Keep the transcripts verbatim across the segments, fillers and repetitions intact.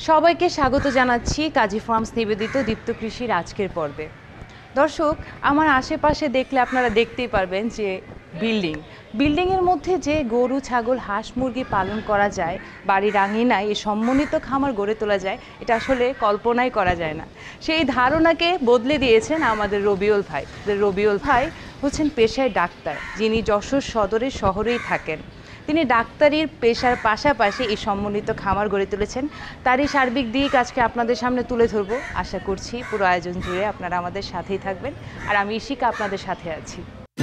সবাইকে স্বাগত জানাচ্ছি কাজী ফার্মস নিবেদিত দীপ্ত কৃষির আজকের পর্বে। দর্শক, আমার আশেপাশে দেখলে আপনারা দেখতেই পারবেন যে বিল্ডিং বিল্ডিংয়ের মধ্যে যে গরু ছাগল হাঁস মুরগি পালন করা যায়, বাড়ির আঙিনায় এই সম্মানিত খামার গড়ে তোলা যায়, এটা আসলে কল্পনাই করা যায় না। সেই ধারণাকে বদলে দিয়েছেন আমাদের রবিউল ভাই। রবিউল ভাই হচ্ছেন পেশায় ডাক্তার, যিনি যশোর সদরের শহরেই থাকেন। তিনি ডাক্তারির পেশার পাশাপাশি এই সম্মানিত খামার গড়ে তুলেছেন। তারই সার্বিক দিক আজকে আপনাদের সামনে তুলে ধরবো। আশা করছি পুরো আয়োজন জুড়ে আপনারা আমাদের সাথেই থাকবেন, আর আমি ইশিকা আপনাদের সাথে আছি।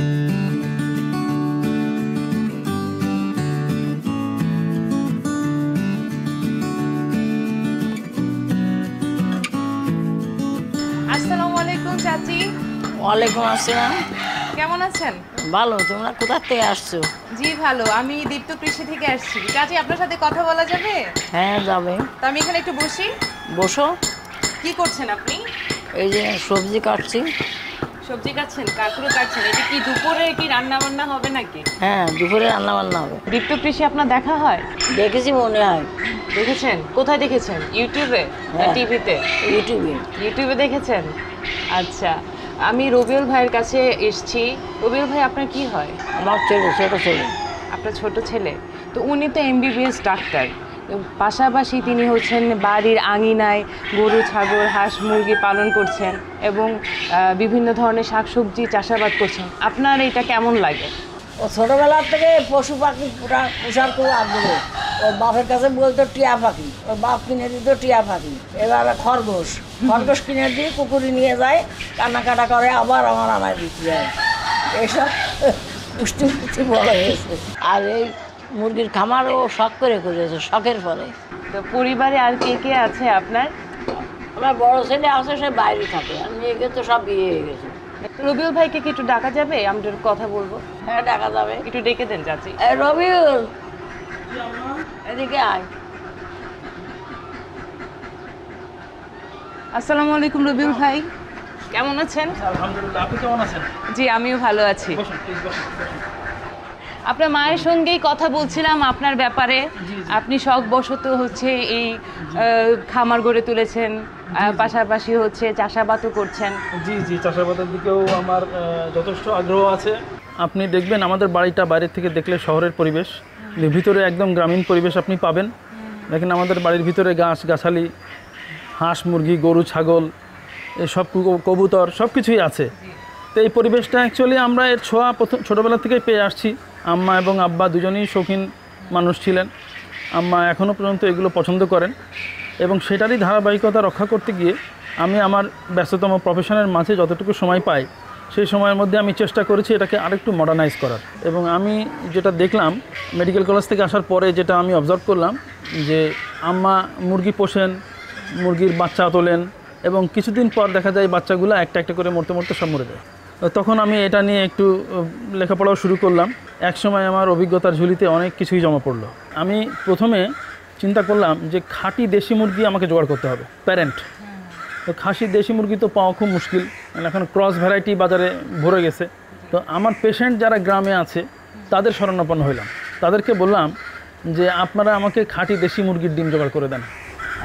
আসসালামু আলাইকুম চাচি। ওয়ালাইকুম আসসালাম। কেমন আছেন? ভালো। তোমরা কোথা থেকে আসছো? জি ভালো, আমি দীপ্ত কৃষি থেকে আসছি। চাচি, আপনার সাথে কথা বলা যাবে? হ্যাঁ, যাবে। তো আমি এখানে একটু বসি। বসো। কি করছেন আপনি? এই যে সবজি কাটছি। সবজি কাটছেন? কাকুরে কাটছেন? এটা কি দুপুরে কি রান্না বান্না হবে নাকি? হ্যাঁ, দুপুরে রান্না বান্না হবে। দীপ্ত কৃষি আপনার দেখা হয়? দেখেছি মনে হয়। দেখেছেন? কোথায় দেখেছেন? ইউটিউবে না টিভিতে? ইউটিউবে। ইউটিউবে দেখেছেন? আচ্ছা, আমি রবিউল ভাইয়ের কাছে এসেছি। রবিউল ভাই আপনার কি হয়? আমার ছেলে, ছোট ছেলে। আপনার ছোট ছেলে? তো উনি তো এমবিবিএস ডাক্তার, পাশাপাশি তিনি হচ্ছেন বাড়ির আঙিনায় গরু ছাগল হাঁস মুরগি পালন করছেন এবং বিভিন্ন ধরনের শাকসবজি চাষাবাদ করছেন। আপনার এটা কেমন লাগে? ও ছোটবেলার থেকে পশু পাখি পুরা পোষার খুব আগ্রহ। ওর বাপের কাছে বলতো টিয়া পাখি, ওর বাপ কিনে দিত টিয়া পাখি। এভাবে খরগোশ খরগোশ কিনে দিয়ে পুকুরে নিয়ে যায়, কান্নাকাটা করে, আবার আমার আমায় দিতে যায়। এইসব পুষ্টি পুষ্টি বড় হয়েছে। আর এই মুরগির খামারও শখ করে করেছে, শখের ফলে। তো পরিবারে আর কে কে আছে আপনার? আমার বড় ছেলে আছে, সে বাইরে থাকে, আর মেয়েকে তো সব বিয়ে হয়ে গেছে। রবিউল ভাইকে কি একটু ডাকা যাবে? আমরা কথা বলবো। হ্যাঁ, ডাকা যাবে। একটু ডেকে দেন চাচি। রবিউল, এদিকে আয়। আসসালামু আলাইকুম রবিউল ভাই, কেমন আছেন? আলহামদুলিল্লাহ, আপনি কেমন আছেন? জি, আমিও ভালো আছি। বসুন, প্লিজ বসুন। আপনার মায়ের সঙ্গেই কথা বলছিলাম আপনার ব্যাপারে। আপনি শখবশত হচ্ছে এই খামার গড়ে তুলেছেন, পাশাপাশি হচ্ছে চাষাবাদও করছেন। জি জি চাষাবাদের দিকেও আমার আহ, যথেষ্ট আগ্রহ আছে। আপনি দেখবেন আমাদের বাড়িটা বাইরের থেকে দেখলে শহরের পরিবেশ, ভিতরে একদম গ্রামীণ পরিবেশ আপনি পাবেন। দেখেন আমাদের বাড়ির ভিতরে গাছ গাছালি, হাঁস মুরগি গরু ছাগল এসব কবুতর সব কিছুই আছে। তো এই পরিবেশটা অ্যাকচুয়ালি আমরা এর ছোঁয়া প্রথম ছোটোবেলা থেকেই পেয়ে আসছি। আম্মা এবং আব্বা দুজনেই শৌখিন মানুষ ছিলেন। আম্মা এখনও পর্যন্ত এগুলো পছন্দ করেন এবং সেটারই ধারাবাহিকতা রক্ষা করতে গিয়ে আমি আমার ব্যস্ততম প্রফেশনের মাঝে যতটুকু সময় পাই, সেই সময়ের মধ্যে আমি চেষ্টা করেছি এটাকে আরেকটু মডার্নাইজ করার। এবং আমি যেটা দেখলাম মেডিকেল কলেজ থেকে আসার পরে, যেটা আমি অবজার্ভ করলাম যে আম্মা মুরগি পোষেন, মুরগির বাচ্চা তোলেন এবং কিছুদিন পর দেখা যায় বাচ্চাগুলো একটা একটা করে মরতে মরতে সব মরে যায়। তখন আমি এটা নিয়ে একটু লেখাপড়াও শুরু করলাম। একসময় আমার অভিজ্ঞতার ঝুলিতে অনেক কিছুই জমা পড়লো। আমি প্রথমে চিন্তা করলাম যে খাঁটি দেশি মুরগি আমাকে জোগাড় করতে হবে, প্যারেন্ট। তো খাসি দেশি মুরগি তো পাওয়া খুব মুশকিল, এখন ক্রস ভ্যারাইটি বাজারে ভরে গেছে। তো আমার পেশেন্ট যারা গ্রামে আছে তাদের শরণাপন্ন হইলাম। তাদেরকে বললাম যে আপনারা আমাকে খাঁটি দেশি মুরগির ডিম জোগাড় করে দেন,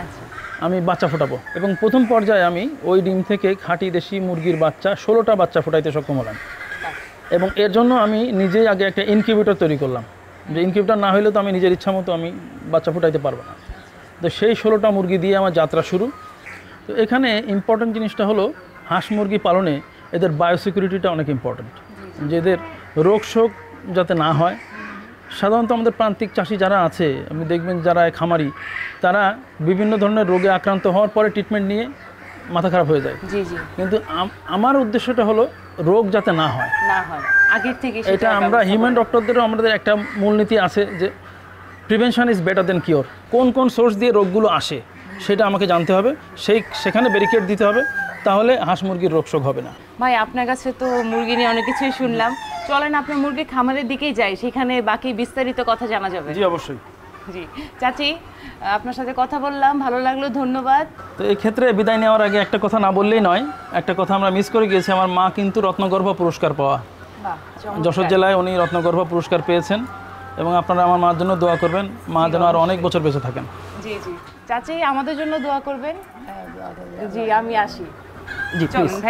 আমি বাচ্চা ফোটাবো। এবং প্রথম পর্যায়ে আমি ওই ডিম থেকে খাঁটি দেশি মুরগির বাচ্চা ষোলোটা বাচ্চা ফোটাইতে সক্ষম হলাম। এবং এর জন্য আমি নিজেই আগে একটা ইনকিউবেটর তৈরি করলাম, যে ইনকিউবেটর না হলে তো আমি নিজের ইচ্ছা মতো আমি বাচ্চা ফোটাইতে পারবো না। তো সেই ষোলোটা মুরগি দিয়ে আমার যাত্রা শুরু। তো এখানে ইম্পর্ট্যান্ট জিনিসটা হলো হাঁস মুরগি পালনে এদের বায়োসিকিউরিটিটা অনেক ইম্পর্ট্যান্ট, যে এদের রোগ শোক যাতে না হয়। সাধারণত আমাদের প্রান্তিক চাষি যারা আছে, আপনি দেখবেন যারা খামারি, তারা বিভিন্ন ধরনের রোগে আক্রান্ত হওয়ার পরে ট্রিটমেন্ট নিয়ে মাথা খারাপ হয়ে যায়। জি জি। কিন্তু আমার উদ্দেশ্যটা হলো রোগ যাতে না হয়, না হয় আগের থেকে। এটা আমরা হিউম্যান ডক্টরদেরও আমাদের একটা মূলনীতি আছে যে prevention is better than cure. কোন কোন সোর্স দিয়ে রোগগুলো আসে সেটা আমাকে জানতে হবে, সেই সেখানে ব্যারিকেড দিতে হবে, তাহলে হাঁস মুরগির রোগ শোক হবে না। ভাই, আপনার কাছে তো মুরগি নিয়ে অনেক কিছুই শুনলাম, চলেন আপনার মুরগির খামারের দিকেই যাই, সেখানে বাকি বিস্তারিত কথা জানা যাবে। জি অবশ্যই। জি চাচি, আপনার সাথে কথা বললাম, ভালো লাগলো, ধন্যবাদ। তো এই ক্ষেত্রে বিদায় নেওয়ার আগে একটা কথা না বললেই নয়, একটা কথা আমরা মিস করে গিয়েছি। আমার মা কিন্তু রত্নগর্ভ পুরস্কার পাওয়া, যশোর জেলায় উনি রত্নগর্ভ পুরস্কার পেয়েছেন। এবং আপনারা আমার মার জন্য দোয়া করবেন, মা যেন আর অনেক বছর বেঁচে থাকেন। জি জি। চাচি আমাদের জন্য দোয়া করবেন। হ্যাঁ, দোয়া করবে। জি আমি আসি। জি চলুন প্লিজ। ভাই।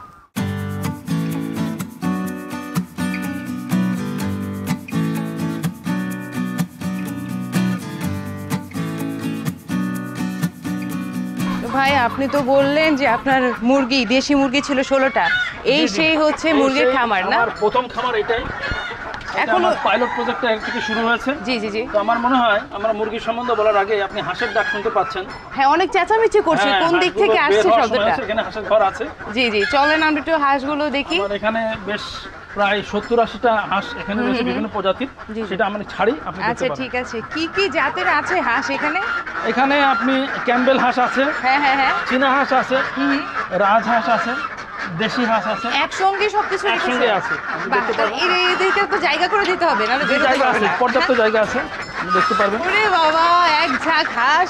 তো ভাই আপনি তো বললেন যে আপনার মুরগি দেশি মুরগি ছিল ষোলোটা, এই জি, জি। সেই হচ্ছে এই মুরগির সেই খামার না? আমার প্রথম খামার এটাই। এখনো এখনো পাইলট প্রজেক্টটা এর থেকে শুরু হয়েছে। জি জি জি। তো আমার মনে হয় আমরা মুরগির সম্বন্ধে বলার আগে আপনি হাঁসের ডাক শুনতে পাচ্ছেন। হ্যাঁ অনেক চেঁচামেচি করছে, হ্যাঁ, কোন দিক হাঁসগুলো থেকে বের আসছে হওয়ার সময় শব্দটা? হচ্ছে, এখানে হাঁসের ঘর আছে। জি জি চলেন আমরা একটু হাঁসগুলো দেখি। আমার এখানে বেশ প্রায় সত্তর আশিটা হাঁস এখানে রয়েছে বিভিন্ন প্রজাতির। জি, জি। সেটা আমি ছাড়ি, আপনি দেখতে আচ্ছা পারেন। ঠিক আছে, কি কি জাতের আছে হাঁস এখানে? এখানে আপনি ক্যাম্বেল হাঁস আছে, হ্যাঁ হ্যাঁ হ্যাঁ। চীনা হাঁস আছে, হুম রাজ হাঁস আছে, দেশি হাঁস আছে। একসঙ্গে সবকিছু একসঙ্গে রেখেছে? আছে, আপনি বাহ, দেখতে তাহলে পারবেন। এর- এদেরকে তো জায়গা করে দিতে হবে, নাহলে যে বেরোতে জায়গা পারবে আছে, না। পর্যাপ্ত জায়গা আছে, আপনি দেখতে পারবেন। ওরে বাবা, এক ঝাঁক হাঁস,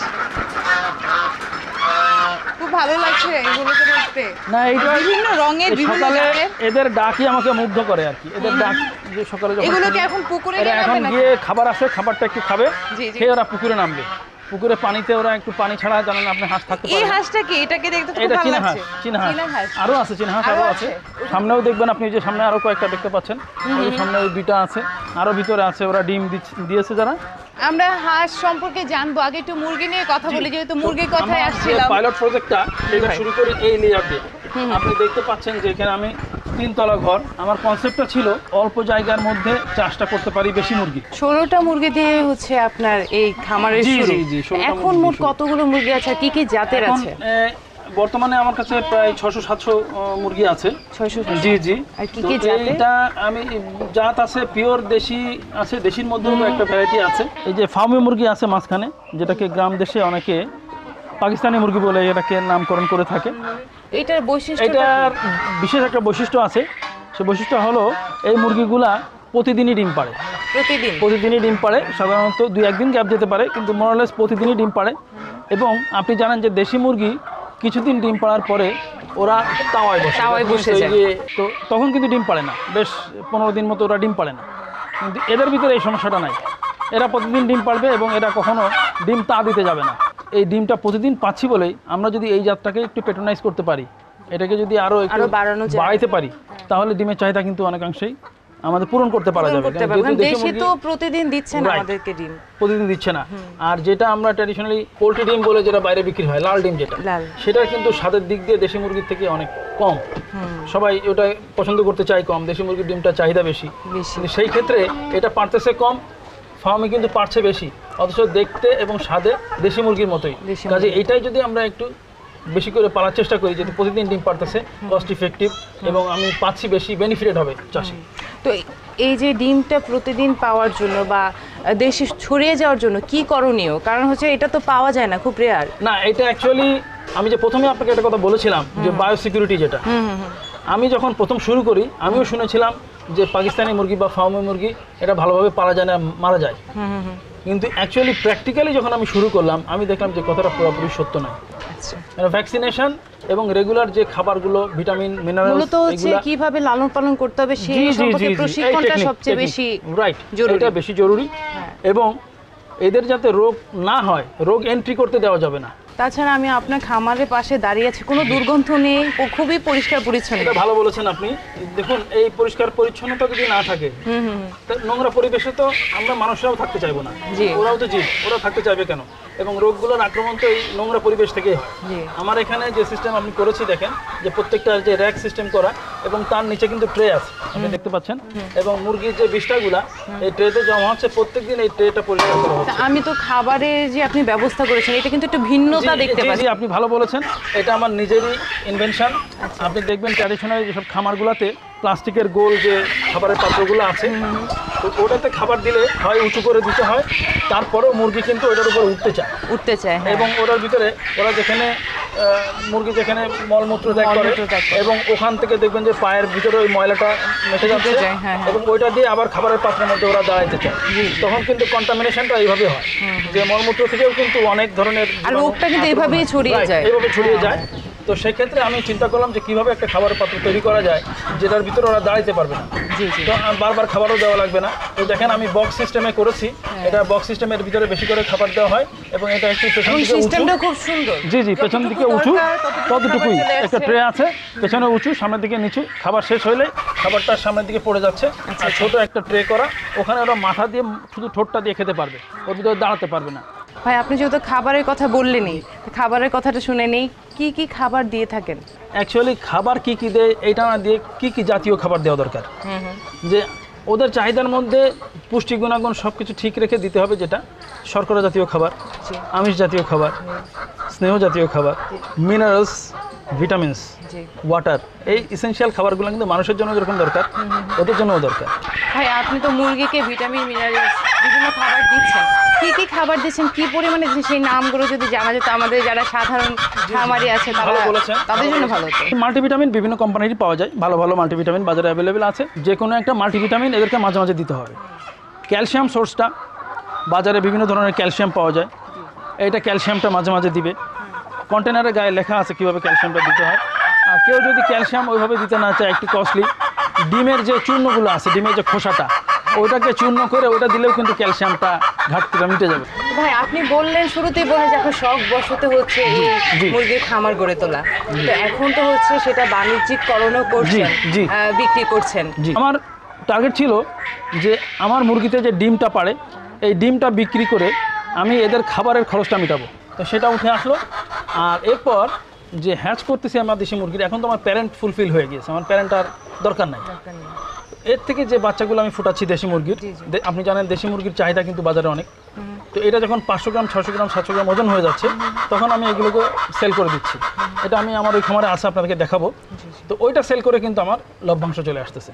খুব ভালো লাগছে এগুলোকে দেখতে। না এইটা বিভিন্ন রঙের এই বিভিন্ন সকালে জাতের। এদের ডাকই আমাকে মুগ্ধ করে আর কি। এদের ডাক যে সকালে যখন এগুলোকে শুনি, এখন পুকুরে এরা নিয়ে এখন যাবে নাকি? গিয়ে খাবার আছে, খাবারটা একটু খাবে, জি, জি। খেয়ে ওরা পুকুরে নামবে। পুকুরে পানিতে ওরা একটু পানি ছাড়া জানেন আপনি হাঁস থাকতে এই পারে। হাঁসটা কি? এটাকে দেখতে খুব এটা ভালো চীনা হাঁস, লাগছে। চীনা হাঁস। চীনা হাঁস। আরো আছে চীনা হাঁস, আরো আরো আছে? আছে। সামনেও দেখবেন আপনি, যে সামনে আরো কয়েকটা দেখতে পাচ্ছেন, ওই যে সামনে ওই দুইটা আছে, আরো ভিতরে আছে, ওরা ডিম দিচ্ছে- দিয়েছে যারা। আমরা হাঁস সম্পর্কে জানবো, আগে একটু মুরগি নিয়ে কথা বলি, যেহেতু মুরগির কথায় আসছিলাম। পাইলট প্রজেক্টটা এটা ভাই। শুরু করি এই লেয়ার দিয়ে। আপনি দেখতে পাচ্ছেন যে এখানে আমি তিনতলা ঘর। আমার কনসেপ্টটা ছিল অল্প জায়গার মধ্যে চাষটা করতে পারি বেশি মুরগি। ষোলোটা মুরগি দিয়ে হচ্ছে আপনার এই খামারের জি, শুরু। জি, জি, ষোলোটা এখন মুরগি মোট শুরু। কতগুলো মুরগি আছে, আর কি কি জাতের এখন আছে? এ, বর্তমানে আমার কাছে প্রায় ছশো সাতশো মুরগি আছে। ছয়শো জি জি। আর কি তো কি জাতের? এইটা আমি জাত আছে, পিওর দেশি আছে, দেশির মধ্যেও একটা ভ্যারাইটি আছে। এই যে ফার্মি মুরগি আছে মাঝখানে, যেটাকে গ্রাম দেশে অনেকে পাকিস্তানি মুরগি বলে এটাকে নামকরণ করে থাকে। এটার বৈশিষ্ট্য এটার বিশেষ একটা বৈশিষ্ট্য আছে। সে বৈশিষ্ট্য হলো এই মুরগিগুলা প্রতিদিনই ডিম পাড়ে। প্রতিদিন? প্রতিদিনই ডিম পাড়ে, সাধারণত দুই একদিন গ্যাপ যেতে পারে, কিন্তু মোরালেস প্রতিদিনই ডিম পাড়ে। এবং আপনি জানেন যে দেশি মুরগি কিছুদিন ডিম পাড়ার পরে ওরা তাওয়ায় বসে তাওয়ায় বসে এই যায়। যে, তো তখন কিন্তু ডিম পাড়ে না, বেশ পনেরো দিন মতো ওরা ডিম পাড়ে না। কিন্তু এদের ভিতরে এই সমস্যাটা নাই, এরা প্রতিদিন ডিম পাড়বে এবং এরা কখনো ডিম তা দিতে যাবে না। এই ডিমটা প্রতিদিন পাচ্ছি বলেই আমরা যদি এই জাতটাকে একটু পেট্রোনাইজ করতে পারি, এটাকে যদি আরো একটু আরো বাড়ানো যায়। বাড়াইতে পারি, তাহলে ডিমের চাহিদা কিন্তু অনেকাংশেই আমাদের পূরণ করতে পারা পূরণ যাবে। করতে কারণ পারবো। যেহেতু কারণ দেশি দেশি মুরগি তো প্রতিদিন দিচ্ছে না Right. আমাদেরকে ডিম। প্রতিদিন দিচ্ছে না। আর যেটা আমরা ট্র্যাডিশনালি পোলট্রি ডিম বলে যেটা বাইরে বিক্রি হয়, লাল ডিম যেটা, লাল। সেটা কিন্তু স্বাদের দিক দিয়ে দেশি মুরগির থেকে অনেক কম। সবাই ওটা পছন্দ করতে চায় কম, দেশি মুরগির ডিমটা চাহিদা বেশি। বেশি। কিন্তু সেই ক্ষেত্রে এটা পারতেছে কম, ফার্মে কিন্তু পারছে বেশি, অথচ দেখতে এবং স্বাদে দেশি মুরগির মতোই। দেশি কাজে এটাই যদি আমরা একটু বেশি করে পালার চেষ্টা করি, যেহেতু প্রতিদিন ডিম পারতেছে, কস্ট ইফেক্টিভ এবং আমি পাচ্ছি বেশি, বেনিফিটেড হবে চাষি। তো এই যে ডিমটা প্রতিদিন পাওয়ার জন্য বা দেশে ছড়িয়ে যাওয়ার জন্য কি করণীয়? কারণ হচ্ছে এটা তো পাওয়া যায় না, খুব রেয়ার। না, এটা অ্যাকচুয়ালি আমি যে প্রথমে আপনাকে একটা কথা বলেছিলাম যে বায়োসিকিউরিটি যেটা, আমি যখন প্রথম শুরু করি আমিও শুনেছিলাম যে পাকিস্তানি মুরগি বা ফার্মি মুরগি এটা ভালোভাবে পালা যায় না, মারা যায়। কিন্তু অ্যাকচুয়ালি প্র্যাকটিক্যালি যখন আমি শুরু করলাম, আমি দেখলাম যে কথাটা পুরোপুরি সত্য নয়। আচ্ছা, ভ্যাকসিনেশন এবং রেগুলার যে খাবারগুলো, ভিটামিন, মিনারেলস, মূলত হচ্ছে এগুলা কিভাবে লালন পালন করতে হবে সেই সম্পর্কে প্রশিক্ষণটা সবচেয়ে বেশি রাইট, জরুরি। এটা বেশি জরুরি। হ্যাঁ। এবং এদের যাতে রোগ না হয়, রোগ এন্ট্রি করতে দেওয়া যাবে না। তাছাড়া আমি আপনার খামারের পাশে দাঁড়িয়ে আছি, কোনো দুর্গন্ধ নেই, ও খুবই পরিষ্কার পরিচ্ছন্ন। এটা ভালো বলেছেন আপনি। দেখুন, এই পরিষ্কার পরিচ্ছন্নতা যদি না থাকে, হুম হুম হুম। তা নোংরা পরিবেশে তো আমরা মানুষরাও থাকতে চাইবো না। জি। ওরাও তো জীব, ওরা থাকতে চাইবে কেন? এবং রোগগুলোর আক্রমণ তো এই নোংরা পরিবেশ থেকেই হয়। জি। আমার এখানে যে সিস্টেম আমি করেছি দেখেন, যে প্রত্যেকটা যে র্যাক সিস্টেম করা এবং তার নিচে কিন্তু ট্রে আছে, আপনি দেখতে পাচ্ছেন। এবং মুরগির যে বিষ্ঠাগুলা এই ট্রেতে জমা হচ্ছে, প্রত্যেকদিন এই ট্রেটা পরিষ্কার করা তা হচ্ছে। আমি তো খাবারের যে আপনি ব্যবস্থা করেছেন, এটা কিন্তু একটু ভিন্নতা জি, দেখতে জি, পাচ্ছি। জি, আপনি ভালো বলেছেন। এটা আমার নিজেরই ইনভেনশন। আপনি দেখবেন ট্র্যাডিশনাল যেসব খামারগুলোতে প্লাস্টিকের গোল যে খাবারের পাত্রগুলো আছে, তো ওটাতে খাবার দিলে হয় উঁচু করে দিতে হয়, তারপরেও মুরগি কিন্তু ওটার উপর উঠতে চায়। উঠতে চায়, হ্যাঁ। এবং ওটার ভিতরে ওরা যেখানে আহ, মুরগি যেখানে মলমূত্র ত্যাগ করে, মলমূত্র ত্যাগ করে। এবং ওখান থেকে দেখবেন যে পায়ের ভিতরে ওই ময়লাটা মেশে যাচ্ছে, যায়, হ্যাঁ, হ্যাঁ। এবং ওইটা দিয়ে আবার খাবারের পাত্রের মধ্যে ওরা দাঁড়াইতে চায়। তখন কিন্তু কন্টামিনেশনটা এইভাবে হয়, যে মলমূত্র থেকেও কিন্তু অনেক ধরনের আর রোগটা কিন্তু আক্রমণ এইভাবেই হয়। ছড়িয়ে Right, যায়। এইভাবে ছড়িয়ে হ্যাঁ, যায়। তো সেক্ষেত্রে আমি চিন্তা করলাম যে কীভাবে একটা খাবারের পাত্র তৈরি করা যায় যেটার ভিতরে ওরা দাঁড়াইতে পারবে না। জি জি তো আর বারবার খাবারও দেওয়া লাগবে না। তো দেখেন আমি বক্স সিস্টেমে করেছি, এটা বক্স সিস্টেমের ভিতরে বেশি করে খাবার দেওয়া হয় এবং এটা একটু পেছন এবং দিকে উঁচু। সিস্টেমটা খুব সুন্দর। জি জি পেছন দিকে উঁচু, ততটুকুই একটা ট্রে আছে, পেছনে উঁচু সামনের দিকে নিচু, খাবার শেষ হলে খাবারটা সামনের দিকে পড়ে যাচ্ছে। আর ছোট একটা ট্রে করা, ওখানে ওরা মাথা দিয়ে শুধু ঠোঁটটা দিয়ে খেতে পারবে, ওর ভিতরে দাঁড়াতে পারবে না। ভাই আপনি যেহেতু খাবারের কথা বললেনই, খাবারের কথাটা শুনে নেই, কি কি খাবার দিয়ে থাকেন? অ্যাকচুয়ালি খাবার কি কি দেয় এটা না দিয়ে কি কি জাতীয় খাবার দেওয়া দরকার, যে ওদের চাহিদার মধ্যে পুষ্টি গুণাগুণ সব কিছু ঠিক রেখে দিতে হবে। যেটা শর্করা জাতীয় খাবার, আমিষ জাতীয় খাবার, স্নেহ জাতীয় খাবার, মিনারেলস, ভিটামিনস, ওয়াটার, এই এসেনশিয়াল খাবারগুলো কিন্তু মানুষের জন্য যেরকম দরকার ওদের জন্যও দরকার। ভাই আপনি তো মুরগিকে ভিটামিন মিনারেলস বিভিন্ন খাবার দিচ্ছেন, কি কি খাবার দিচ্ছেন, কি পরিমাণে দিচ্ছেন, সেই নামগুলো যদি জানা যেত আমাদের যারা সাধারণ খামারি আছে তারা, ভালো বলেছেন, তাদের জন্য ভালো হতো। মাল্টিভিটামিন বিভিন্ন কোম্পানিরই পাওয়া যায়, ভালো ভালো মাল্টিভিটামিন বাজারে অ্যাভেলেবেল আছে। যে কোনো একটা মাল্টিভিটামিন এদেরকে মাঝে মাঝে দিতে হবে। ক্যালসিয়াম সোর্সটা বাজারে বিভিন্ন ধরনের ক্যালসিয়াম পাওয়া যায়, এইটা ক্যালসিয়ামটা মাঝে মাঝে দিবে। কন্টেনারের গায়ে লেখা আছে কীভাবে ক্যালসিয়ামটা দিতে হয়। আর কেউ যদি ক্যালসিয়াম ওইভাবে দিতে না চায়, একটু কস্টলি, ডিমের যে চূর্ণগুলো আছে, ডিমের যে খোসাটা, ওইটাকে চূর্ণ করে ওইটা দিলেও কিন্তু ক্যালসিয়ামটা ঘাটতিটা মিটে যাবে। ভাই আপনি বললেন শুরুতেই বললেন যে এখন শখ বসতে হচ্ছে এই মুরগির খামার গড়ে তোলা, তো এখন তো হচ্ছে সেটা বাণিজ্যিককরণও করছেন, জি। আহ, বিক্রি করছেন। জি, আমার টার্গেট ছিল যে আমার মুরগিতে যে ডিমটা পাড়ে এই ডিমটা বিক্রি করে আমি এদের খাবারের খরচটা মেটাবো। তো সেটা উঠে আসলো। আর এরপর যে হ্যাচ করতেছি আমার দেশি মুরগির, এখন তো আমার প্যারেন্ট ফুলফিল হয়ে গিয়েছে, আমার প্যারেন্ট আর দরকার নাই। এর থেকে যে বাচ্চাগুলো আমি ফুটাচ্ছি দেশি মুরগির, দে- আপনি জানেন দেশি মুরগির চাহিদা কিন্তু বাজারে অনেক। তো এটা যখন পাঁচশো গ্রাম ছশো গ্রাম সাতশো গ্রাম ওজন হয়ে যাচ্ছে, তখন আমি এগুলোকে সেল করে দিচ্ছি। এটা আমি আমার ওই খামারে আছে, আপনাদেরকে দেখাবো। তো ওইটা সেল করে কিন্তু আমার লভ্যাংশ চলে আসতেছে।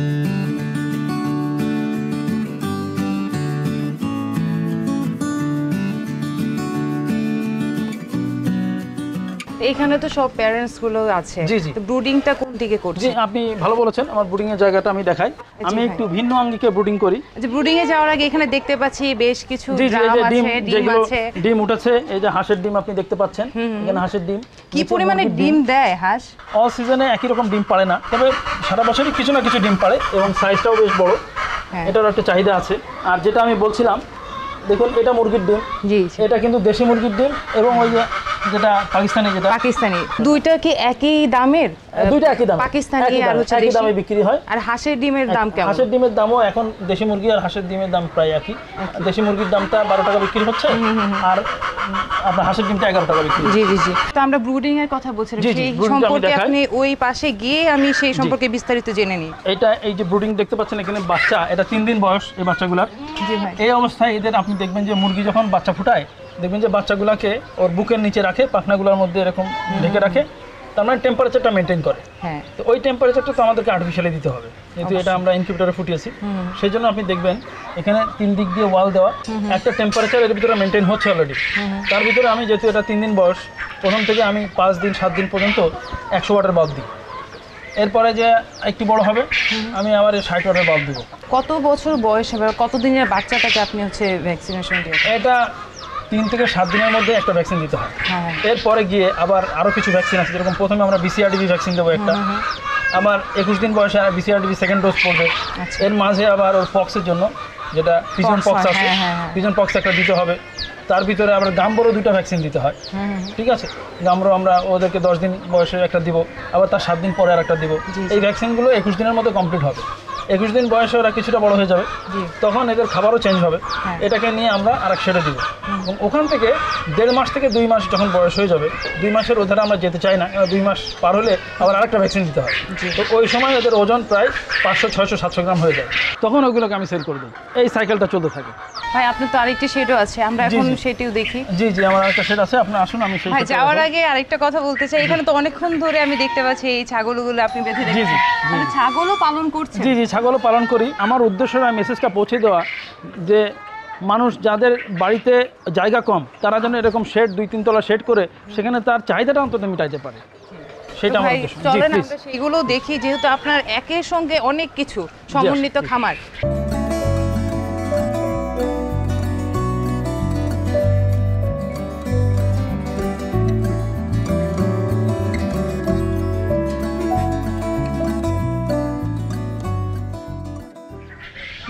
এইখানে তো সব প্যারেন্টস গুলো আছে, জি, জি। তো ব্রুডিংটা কোন দিকে জি, করছে? আপনি ভালো বলেছেন, আমার ব্রুডিং এর জায়গাটা আমি দেখাই। আমি ভাই। একটু ভিন্ন আঙ্গিকে ব্রুডিং করি। যে ব্রুডিং এ যাওয়ার আগে এখানে দেখতে পাচ্ছি বেশ কিছু জি জি, এই ড্রাম যে ডিম, আছে, ডিম যেগুলো আছে। ডিম উঠেছে, এই যে হাঁসের ডিম আপনি দেখতে পাচ্ছেন, এখানে হাঁসের ডিম। কি নিচে পরিমাণে মুরগির ডিম দেয় হাঁস? অল সিজনে একই রকম ডিম পারে না, তবে সারা বছরই কিছু না কিছু ডিম পারে এবং সাইজটাও বেশ বড়। হ্যাঁ। এটার একটা চাহিদা আছে। আর যেটা আমি বলছিলাম, দেখুন এটা মুরগির ডিম, জি এটা কিন্তু দেশি মুরগির ডিম, এবং ওই যে যেটা পাকিস্তানি, যেটা পাকিস্তানি, দুইটা কি একই দামের? দুইটা একই দাম, পাকিস্তানি একই আর দামে, হচ্ছে একই দেশি? দামে বিক্রি হয়। আর হাঁসের ডিমের দাম কেমন? হাঁসের ডিমের দামও এখন দেশি মুরগি আর হাঁসের ডিমের দাম প্রায় একই। দেশি মুরগির দামটা বারো টাকা বিক্রি হচ্ছে, আর আপনার হাঁসের ডিমটা এগারো টাকা বিক্রি হচ্ছে। জি জি জি। তো আমরা ব্রুডিং এর কথা বলছিলাম, জি, জি, সেই brooding টা আমি সম্পর্কে দেখাই। আপনি ওই পাশে গিয়ে আমি সেই সম্পর্কে বিস্তারিত জেনে নিই। এইটা এই যে ব্রুডিং দেখতে পাচ্ছেন, এখানে বাচ্চা, এটা তিন দিন বয়স এই বাচ্চাগুলার। জি ভাই। এই অবস্থায় এদের আপনি দেখবেন যে মুরগি যখন বাচ্চা ফুটায়, দেখবেন যে বাচ্চাগুলোকে ওর বুকের নিচে রাখে, পাখনাগুলোর মধ্যে এরকম ঢেকে রাখে, তার মানে টেম্পারেচারটা মেনটেন করে। হ্যাঁ। তো ওই টেম্পারেচারটা তো আমাদেরকে আর্টিফিশিয়ালি দিতে হবে, যেহেতু এটা আমরা ইনকিউবেটরে ফুটিয়েছি। সেই জন্য আপনি দেখবেন এখানে তিন দিক দিয়ে ওয়াল দেওয়া, একটা টেম্পারেচার এর ভিতরে মেনটেন হচ্ছে অলরেডি। তার ভিতরে আমি যেহেতু এটা তিন দিন বয়স, প্রথম থেকে আমি পাঁচ দিন সাত দিন পর্যন্ত একশো ওয়াটের বাল্ব দিই। এরপরে যে একটু বড় হবে, আমি আবার ষাট ওয়াটের বাল্ব দিব। কত বছর বয়স হবে, কত দিনের বাচ্চাটাকে আপনি হচ্ছে ভ্যাকসিনেশন দিয়ে? এটা তিন থেকে সাত দিনের মধ্যে একটা ভ্যাকসিন দিতে হয়। হ্যাঁ। এরপরে গিয়ে আবার আরও কিছু ভ্যাকসিন আছে, যেরকম প্রথমে আমরা বিসিআরডিবি ভ্যাকসিন দেবো একটা, আমার একুশ দিন বয়সে বিসিআরডিবি সেকেন্ড ডোজ পড়বে। আচ্ছা। এর মাঝে আবার ওর পক্সের জন্য, যেটা পিজন Pox পক্স হয়, আছে, হ্যাঁ, হ্যাঁ, হ্যাঁ। পিজন পক্স একটা দিতে হবে। তার ভিতরে আবার গাম্বরও দুটো ভ্যাকসিন দিতে হয়, ঠিক আছে। গাম্বরও আমরা ওদেরকে দশ দিন বয়সে একটা দিব, আবার তার সাত দিন পরে আর একটা দিব। এই ভ্যাকসিনগুলো একুশ দিনের মধ্যে কমপ্লিট হবে। একুশ দিন বয়সে ওরা কিছুটা বড় হয়ে যাবে, তখন এদের খাবারও চেঞ্জ হবে। হ্যাঁ। এটাকে নিয়ে আমরা আর এক শেডে দিব, এবং ওখান থেকে দেড় মাস থেকে দুই মাস যখন বয়স হয়ে যাবে, দুই মাসের ওধারে আমরা যেতে চাই না, দুই মাস পার হলে আবার আরেকটা ভ্যাকসিন দিতে হয়। তো ওই সময় এদের ওজন প্রায় পাঁচশো ছয়শো সাতশো গ্রাম হয়ে যায়, তখন ওইগুলোকে আমি সেল করে দিই। এই সাইকেলটা চলতে থাকে। ভাই আপনার তো আরেকটি শেডও আছে, আমরা জি, এখন জি। সেটিও দেখি। জি জি, আমার একটা শেড আছে, আপনি আসুন, আমি সেই ভাই শেডটা যাওয়ার দেখাবো। আগে আরেকটা কথা বলতে চাই, এখানে তো অনেকক্ষণ ধরে আমি দেখতে পাচ্ছি এই ছাগলগুলো আপনি বেঁধে জি, রেখেছেন, জি, মানে ছাগলও পালন করছেন? জি জি, ছাগলও পালন করি। আমার উদ্দেশ্য মেসেজটা পৌঁছে দেওয়া যে মানুষ যাদের বাড়িতে জায়গা কম, তারা যেন এরকম শেড, দুই তিন তলা শেড করে সেখানে তার চাহিদাটা অন্তত মিটাইতে পারে, সেটা আমার ভাই উদ্দেশ্য। জি চলেন প্লিজ। আমরা সেইগুলো দেখি, যেহেতু আপনার একের সঙ্গে অনেক কিছু সমন্বিত জি। খামার।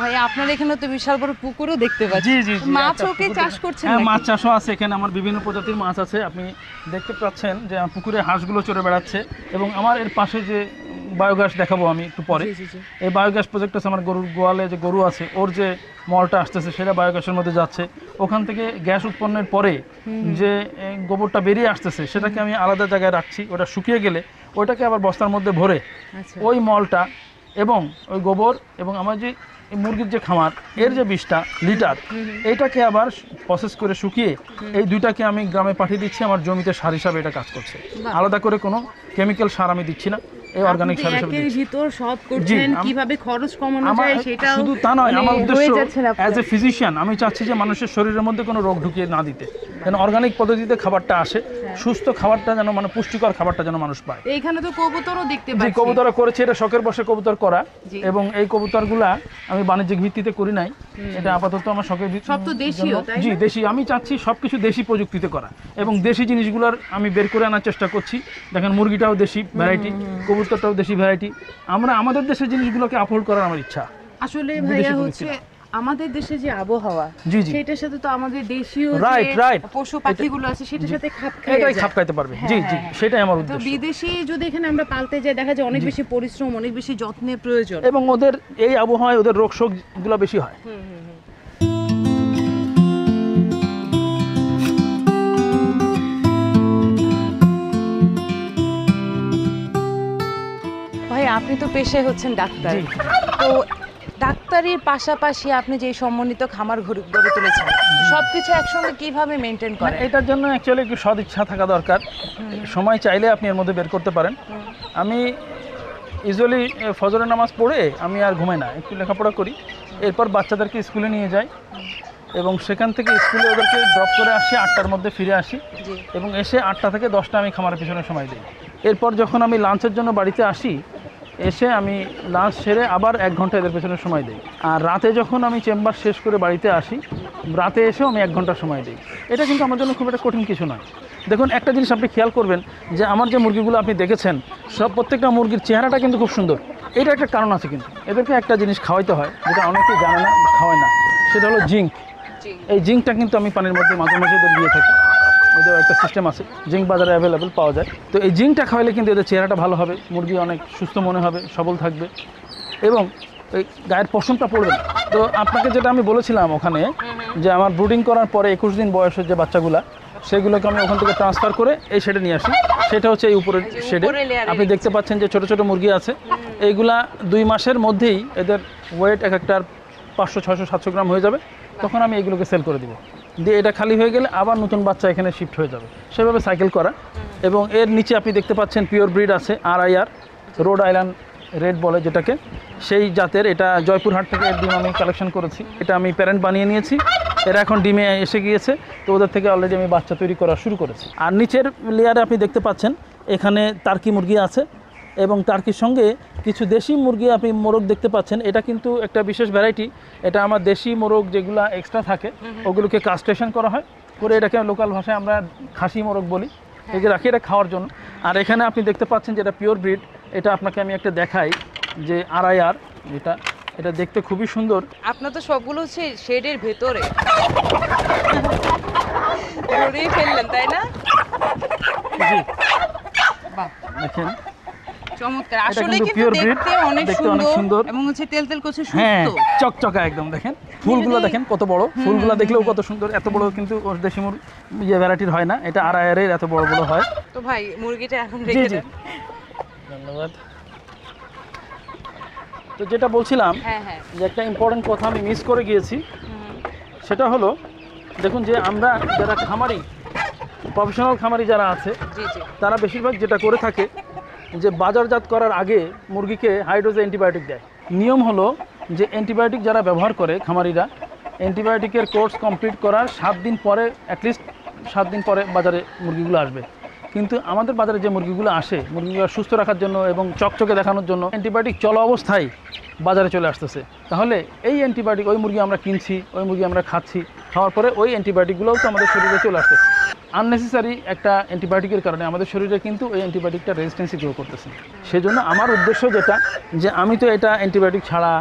ভাই আপনার এখানে তো বিশাল বড় পুকুরও দেখতে পাচ্ছি। জি জি জি, মাছও একটা কি পুকুর- চাষ করছেন হ্যাঁ, নাকি? মাছ চাষও আছে এখানে। আমার বিভিন্ন প্রজাতির মাছ আছে, আপনি দেখতে পাচ্ছেন যে আমার পুকুরে হাঁসগুলো চড়ে বেড়াচ্ছে। এবং আমার এর পাশে যে বায়োগ্যাস দেখাবো আমি একটু পরে, জি, জি, জি। এই বায়োগ্যাস প্রজেক্ট আছে আমার গরুর গোয়ালে, যে গরু আছে ওর যে মলটা আসতেছে সেটা বায়োগ্যাসের মধ্যে যাচ্ছে। ওখান থেকে গ্যাস উৎপন্নের পরে যে এ, গোবরটা বেরিয়ে আসতেছে সেটাকে আমি আলাদা জায়গায় রাখছি। ওটা শুকিয়ে গেলে ওটাকে আবার বস্তার মধ্যে ভরে আচ্ছা। ওই মলটা এবং ওই গোবর এবং আমার যে এই মুরগির যে খামার এর যে বিষটা লিটার, এইটাকে আবার প্রসেস করে শুকিয়ে এই দুইটাকে আমি গ্রামে পাঠিয়ে দিচ্ছি। আমার জমিতে সার হিসাবে এটা কাজ করছে। আলাদা করে কোনো কেমিক্যাল সার আমি দিচ্ছি না, এই অর্গানিক সার হিসাবে একের দিচ্ছি। ভিতর সব করছেন, আম- কিভাবে খরচ কমানো আমার যায় সেটা শুধু তা নয়, আমার উদ্দেশ্য আপনার। অ্যাজ এ ফিজিশিয়ান আমি চাচ্ছি যে মানুষের শরীরের মধ্যে কোনো রোগ ঢুকিয়ে না দিতে, যেন অর্গানিক পদ্ধতিতে খাবারটা আসে, সুস্থ খাবারটা যেন, মানে পুষ্টিকর খাবারটা যেন মানুষ পায়। এইখানে তো কবুতরও দেখতে যে পাচ্ছি। কবুতর করেছে এটা শখের বসে কবুতর করা, জি। এবং এই কবুতরগুলা আমি বাণিজ্যিক ভিত্তিতে করি নাই, এটা আপাতত আমার শখের ভিত্তি- সব তো দেশীয়, জন্য- তাই জি না? দেশি। আমি চাচ্ছি সবকিছু দেশি প্রযুক্তিতে করা এবং দেশি জিনিসগুলোর আমি বের করে আনার চেষ্টা করছি। দেখেন মুরগিটাও দেশি ভ্যারাইটি, কবুতরটাও দেশি ভ্যারাইটি। আমরা আমাদের দেশের জিনিসগুলোকে আপহোল্ড করার আমার ইচ্ছা। আসলে বিদেশি ভাইয়া প্রযুক্তি হচ্ছে আমাদের দেশে যে আবহাওয়া, জি, জি। সেটার সাথে তো আমাদের দেশীয় Right, যে right. পশু পাখিগুলো আছে সেটার সাথে খাপ খাইয়ে এটাই যায়। খাপ খাইতে পারবে। জি হ্যাঁ, জি, হ্যাঁ। সেটাই আমার তো উদ্দেশ্য। বিদেশি যদি এখানে আমরা পালতে যাই দেখা যায় অনেক বেশি পরিশ্রম, অনেক বেশি যত্নের প্রয়োজন। এবং ওদের এই আবহাওয়ায় ওদের রোগ শোকগুলো বেশি হয়। ভাই আপনি তো পেশায় হচ্ছেন ডাক্তার, জি। তো ডাক্তারির পাশাপাশি আপনি যে সম্মানিত খামার গড়ে গড়ে তুলেছেন সবকিছু একসঙ্গে কিভাবে মেনটেন না, করেন? এটার জন্য অ্যাকচুয়ালি একটু সদ ইচ্ছা থাকা দরকার। সময় চাইলে আপনি এর মধ্যে বের করতে পারেন। আমি ইউজুয়ালি ফজরের নামাজ পড়ে আমি আর ঘুমাই না, একটু লেখাপড়া করি, এরপর বাচ্চাদেরকে স্কুলে নিয়ে যাই এবং সেখান থেকে স্কুলে ওদেরকে ড্রপ করে আসি, আটটার মধ্যে ফিরে আসি জি। এবং এসে আটটা থেকে দশটা আমি খামারের পিছনে সময় দিই। এরপর যখন আমি লাঞ্চের জন্য বাড়িতে আসি, এসে আমি লাঞ্চ সেরে আবার এক ঘন্টা এদের পেছনে সময় দিই। আর রাতে যখন আমি চেম্বার শেষ করে বাড়িতে আসি, রাতে এসেও আমি এক ঘন্টা সময় দিই। এটা কিন্তু আমার জন্য খুব একটা কঠিন কিছু নয়। দেখুন একটা জিনিস আপনি খেয়াল করবেন যে আমার যে মুরগিগুলো আপনি দেখেছেন সব প্রত্যেকটা মুরগির চেহারাটা কিন্তু খুব সুন্দর। এটা একটা কারণ আছে, কিন্তু এদেরকে একটা জিনিস খাওয়াইতে হয় যেটা অনেকেই জানে না, খাওয়ায় না, সেটা হলো জিঙ্ক। এই জিঙ্কটা কিন্তু আমি পানির মধ্যে মাঝে মাঝে এদের দিয়ে থাকি। ওদের একটা সিস্টেম আছে, জিঙ্ক বাজারে অ্যাভেলেবেল পাওয়া যায়। তো এই জিঙ্কটা খাওয়াইলে কিন্তু এদের চেহারাটা ভালো হবে, মুরগি অনেক সুস্থ মনে হবে, সবল থাকবে এবং এই গায়ের পশমটা পড়বে না। তো আপনাকে যেটা আমি বলেছিলাম ওখানে যে আমার ব্রুডিং করার পরে একুশ দিন বয়সের যে বাচ্চাগুলা, সেগুলোকে আমি ওখান থেকে ট্রান্সফার করে এই শেডে নিয়ে আসি। সেটা হচ্ছে এই উপরের শেডে উপরের layer এ আপনি দেখতে পাচ্ছেন যে ছোট ছোট মুরগি আছে। এইগুলা দুই মাসের মধ্যেই এদের ওয়েট এক একটার পাঁচশো ছয়শো সাতশো গ্রাম হয়ে যাবে। তখন আমি এগুলোকে সেল করে দিব, দিয়ে এটা খালি হয়ে গেলে আবার নতুন বাচ্চা এখানে শিফট হয়ে যাবে, সেভাবে সাইকেল করা। এবং এর নিচে আপনি দেখতে পাচ্ছেন পিওর ব্রিড আছে, আর I R Rhode Island Red বলে যেটাকে, সেই জাতের। এটা জয়পুরহাট থেকে এর ডিম আমি কালেকশন করেছি, এটা আমি প্যারেন্ট বানিয়ে নিয়েছি। এরা এখন ডিমে এসে গিয়েছে, তো ওদের থেকে অলরেডি আমি বাচ্চা তৈরি করা শুরু করেছি। আর নিচের লেয়ারে আপনি দেখতে পাচ্ছেন এখানে টার্কি মুরগি আছে এবং টার্কির সঙ্গে কিছু দেশি মুরগি আপনি মোরগ দেখতে পাচ্ছেন। এটা কিন্তু একটা বিশেষ ভ্যারাইটি, এটা আমার দেশি মোরগ যেগুলো এক্সট্রা থাকে ওগুলোকে কাস্ট্রেশন করা হয় করে, এটাকে লোকাল ভাষায় আমরা খাসি মোরগ বলি, এই যে রাখি এটা খাওয়ার জন্য। আর এখানে আপনি দেখতে পাচ্ছেন যেটা পিওর ব্রিড, এটা আপনাকে আমি একটা দেখাই যে আর আই আর, যেটা এটা দেখতে খুবই সুন্দর। আপনার তো সবগুলো হচ্ছে শেডের ভেতরে ধরেই ফেললেন তাই না? জি বাহ, দেখেন, চমৎকার। এটা আসলে কিন্তু কিন্তু pure breed, দেখতে অনেক দেখতে অনেক সুন্দর সুন্দর। এবং হচ্ছে তেল তেল করছে হ্যাঁ সুস্থ। চকচকা একদম। দেখেন ফুলগুলো দেখেন কত বড়, ফুলগুলো দেখলেও কত সুন্দর। এত বড় কিন্তু ওর দেশি মুর ইয়ে ভ্যারাইটির হয় না, এটা আর আই আর এর এত বড় বড় হয়। তো ভাই মুরগিটা এখন জি রেখে জি দেন। ধন্যবাদ। তো যেটা বলছিলাম হ্যাঁ হ্যাঁ। যে একটা ইম্পর্টেন্ট কথা আমি মিস করে গিয়েছি, সেটা হলো দেখুন যে আমরা যারা খামারি, প্রফেশনাল খামারি যারা আছে, জি জি। তারা বেশিরভাগ যেটা করে থাকে যে বাজারজাত করার আগে মুরগিকে হাই ডোজে অ্যান্টিবায়োটিক দেয়। নিয়ম হলো যে অ্যান্টিবায়োটিক যারা ব্যবহার করে খামারিরা, অ্যান্টিবায়োটিকের কোর্স কমপ্লিট করার সাত দিন পরে, অ্যাটলিস্ট সাত দিন পরে বাজারে মুরগিগুলো আসবে। কিন্তু আমাদের বাজারে যে মুরগিগুলো আসে, মুরগিগুলো সুস্থ রাখার জন্য এবং চকচকে দেখানোর জন্য অ্যান্টিবায়োটিক চলা অবস্থায় বাজারে চলে আসতেছে। তাহলে এই অ্যান্টিবায়োটিক, ওই মুরগি আমরা কিনছি, ওই মুরগি আমরা খাচ্ছি, খাওয়ার পরে ওই অ্যান্টিবায়োটিকগুলোও তো আমাদের শরীরে চলে আসতেছে। আননেসেসারি একটা অ্যান্টিবায়োটিকের কারণে আমাদের শরীরে কিন্তু ওই অ্যান্টিবায়োটিকটা রেজিস্ট্যান্সি গ্রো করতেছে। সেজন্য আমার উদ্দেশ্য যেটা, যে আমি তো এটা অ্যান্টিবায়োটিক ছাড়া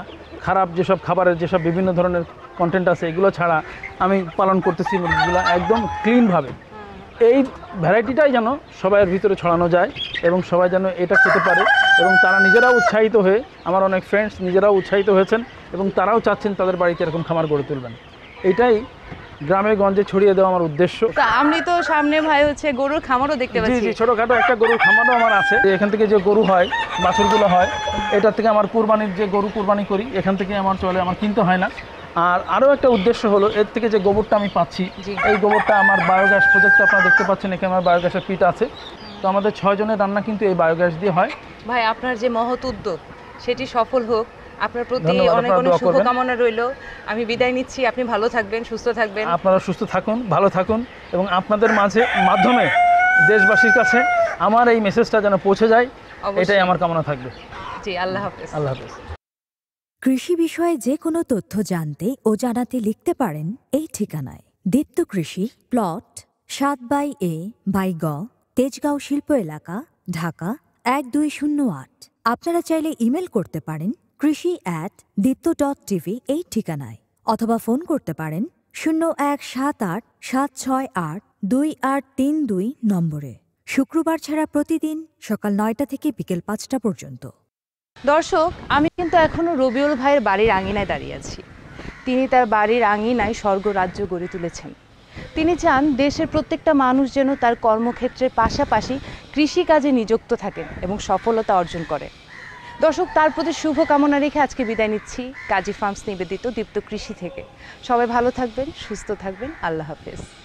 খারাপ যেসব খাবারের যেসব বিভিন্ন ধরনের কন্টেন্ট আছে এগুলো ছাড়া আমি পালন করতেছি মুরগিগুলো একদম ক্লিনভাবে। এই ভ্যারাইটিটাই যেন সবাইয়ের ভিতরে ছড়ানো যায় এবং সবাই যেন এটা খেতে পারে এবং তারা নিজেরাও উৎসাহিত হয়ে, আমার অনেক ফ্রেন্ডস নিজেরাও উৎসাহিত হয়েছেন এবং তারাও চাচ্ছেন তাদের বাড়িতে এরকম খামার গড়ে তুলবেন। এটাই গ্রামে গঞ্জে ছড়িয়ে দেওয়া আমার উদ্দেশ্য। তা আমি তো সামনে ভাই হচ্ছে গরুর খামারও দেখতে জি পাচ্ছি। জি ছোটোখাটো একটা গরুর খামারও আমার আছে। এখান থেকে যে গরু হয়, বাছুরগুলো হয়, এটার থেকে আমার কুরবানির যে গরু কুরবানি করি এখান থেকে আমার চলে, আমার কিনতে হয় না। আর আরও একটা উদ্দেশ্য হলো এর থেকে যে গোবরটা আমি পাচ্ছি, জি। এই গোবরটা আমার বায়োগ্যাস প্রজেক্টে আপনারা দেখতে পাচ্ছেন, এখানে আমার বায়োগ্যাসের পিট আছে। তো আমাদের ছয় জনের রান্না কিন্তু এই বায়োগ্যাস দিয়ে হয়। ভাই আপনার যে মহৎ উদ্যোগ সেটি সফল হোক, আপনার প্রতি ধন্যবাদ, অনেক আপনারা অনেক দোয়া করবেন। শুভকামনা রইল। আমি বিদায় নিচ্ছি, আপনি ভালো থাকবেন, সুস্থ থাকবেন। আপনারা সুস্থ থাকুন, ভালো থাকুন এবং আপনাদের মাঝে মাধ্যমে দেশবাসীর কাছে আমার এই মেসেজটা যেন পৌঁছে যায়, অবশ্যই। এটাই আমার কামনা থাকবে। জি, আল্লাহ হাফেজ। আল্লাহ হাফেজ। কৃষি বিষয়ে যে কোনো তথ্য জানতে ও জানাতে লিখতে পারেন এই ঠিকানায়। দীপ্ত কৃষি, প্লট সাত বাই এ বাই গ, তেজগাঁও শিল্প এলাকা, ঢাকা এক দুই শূন্য আট। আপনারা চাইলে ইমেল করতে পারেন কৃষি অ্যাট দীপ্ত ডট টিভি এই ঠিকানায়, অথবা ফোন করতে পারেন শূন্য এক সাত আট সাত ছয় আট দুই আট তিন দুই নম্বরে। শুক্রবার ছাড়া প্রতিদিন সকাল নয়টা থেকে বিকেল পাঁচটা পর্যন্ত। দর্শক, আমি কিন্তু এখনো রবিউল ভাইয়ের বাড়ির আঙিনায় দাঁড়িয়ে আছি। তিনি তার বাড়ির আঙিনায় স্বর্গরাজ্য গড়ে তুলেছেন। তিনি চান দেশের প্রত্যেকটা মানুষ যেন তার কর্মক্ষেত্রের পাশাপাশি কৃষিকাজে নিযুক্ত থাকেন এবং সফলতা অর্জন করে। দর্শক, তার প্রতি শুভকামনা রেখে আজকে বিদায় নিচ্ছি কাজী ফার্মস নিবেদিত দীপ্ত কৃষি থেকে। সবাই ভালো থাকবেন, সুস্থ থাকবেন। আল্লাহ হাফেজ।